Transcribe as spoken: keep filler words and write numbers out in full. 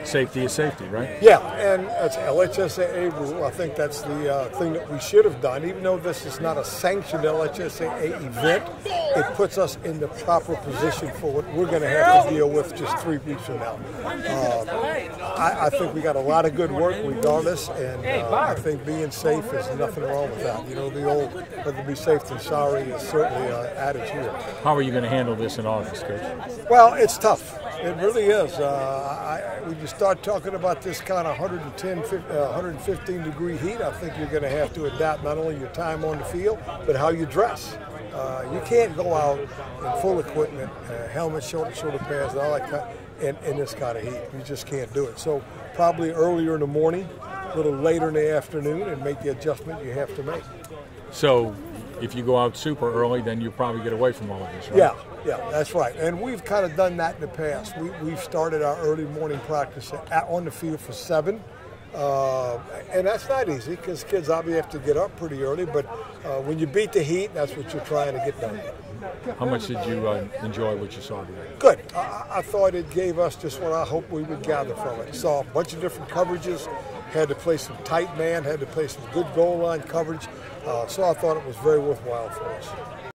safety is safety, right? Yeah, and that's L H S A A rule. I think that's the uh, thing that we should have done. Even though this is not a sanctioned L H S A A event, it puts us in the proper position for what we're going to have to deal with just three weeks from now. Uh, I, I think we got a lot of good work regardless, and uh, I think being safe is nothing wrong with that. You know, the old, rather be safe than sorry is certainly uh, added here. How are you going to handle this in August, Coach? Well, it's tough. It really is. Uh, I, when you start talking about this kind of one ten, uh, one fifteen degree heat, I think you're going to have to adapt not only your time on the field, but how you dress. Uh, you can't go out in full equipment, uh, helmet, shoulder, shoulder pads, and all that kind, in, in this kind of heat. You just can't do it. So probably earlier in the morning, a little later in the afternoon, and make the adjustment you have to make. So if you go out super early, then you probably get away from all of this, right? Yeah, yeah, that's right. And we've kind of done that in the past. We, we've started our early morning practice at, on the field for seven. Uh, and that's not easy because kids obviously have to get up pretty early, but uh, when you beat the heat, that's what you're trying to get done. How much did you uh, enjoy what you saw today? Good. I, I thought it gave us just what I hoped we would gather from it. Saw a bunch of different coverages, had to play some tight man, had to play some good goal line coverage, uh, so I thought it was very worthwhile for us.